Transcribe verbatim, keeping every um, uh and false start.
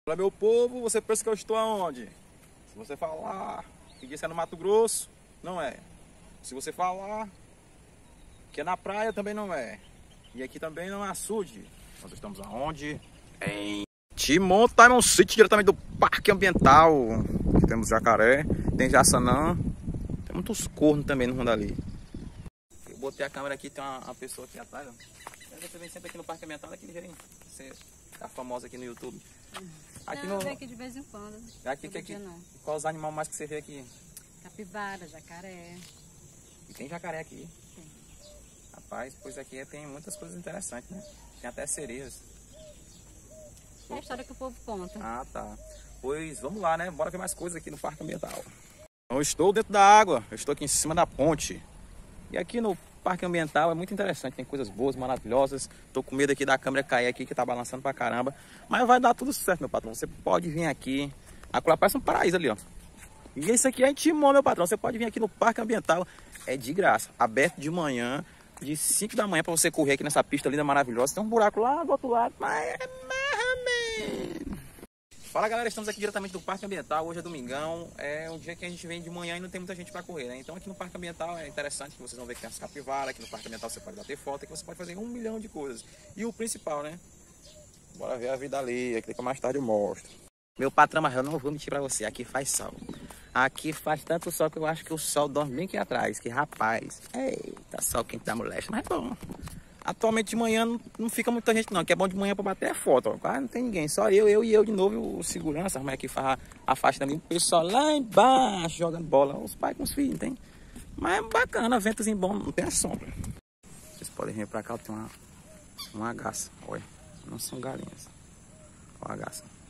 Olá, meu povo, você pensa que eu estou aonde? Se você falar que disse é no Mato Grosso, não é. Se você falar que é na praia, também não é. E aqui também não é açude. Nós estamos aonde? Em Timon Diamond City, diretamente do Parque Ambiental. Aqui temos jacaré, tem jaçanã, tem muitos cornos também no mundo ali. Eu botei a câmera aqui, tem uma, uma pessoa aqui atrás. Ó. Você vem sempre aqui no Parque Ambiental, aqui ligeirinho. Você tá famosa aqui no YouTube. Aqui não, no... eu venho aqui de vez em quando. Aqui, que aqui. Quais os animais mais que você vê aqui? Capivara, jacaré. E tem jacaré aqui. Sim. Rapaz, pois aqui tem muitas coisas interessantes, né? Tem até sereias. É a história que o povo conta. Ah, tá. Pois vamos lá, né? Bora ver mais coisas aqui no Parque Ambiental. Eu estou dentro da água, eu estou aqui em cima da ponte. E aqui no Parque Ambiental é muito interessante, tem coisas boas, maravilhosas. Tô com medo aqui da câmera cair aqui, que tá balançando pra caramba. Mas vai dar tudo certo, meu patrão. Você pode vir aqui. Acolá parece um paraíso ali, ó. E esse aqui é em Timon, meu patrão. Você pode vir aqui no Parque Ambiental. É de graça, aberto de manhã, de cinco da manhã, pra você correr aqui nessa pista linda, maravilhosa. Tem um buraco lá do outro lado, mas é merda. Fala, galera, estamos aqui diretamente do Parque Ambiental. Hoje é domingão, é um dia que a gente vem de manhã e não tem muita gente para correr, né? Então aqui no Parque Ambiental é interessante que vocês vão ver que tem as capivaras. Aqui no Parque Ambiental você pode bater foto, que você pode fazer um milhão de coisas. E o principal, né? Bora ver a vida ali, aqui que mais tarde eu mostro. Meu patrão, mas eu não vou mentir para você, aqui faz sol. Aqui faz tanto sol que eu acho que o sol dorme bem aqui atrás, que rapaz. Eita, sol quente da moleste, mas é bom. Atualmente de manhã não, não fica muita gente não, que é bom de manhã para bater foto, ó. Quase não tem ninguém, só eu, eu e eu de novo, e o segurança, a mulher que faz a, a faixa também, o pessoal lá embaixo jogando bola, os pais com os filhos, tem? Mas é bacana, ventozinho bom, não tem a sombra. Vocês podem vir para cá, tem uma, uma agaça, olha, não são galinhas, olha a agaça.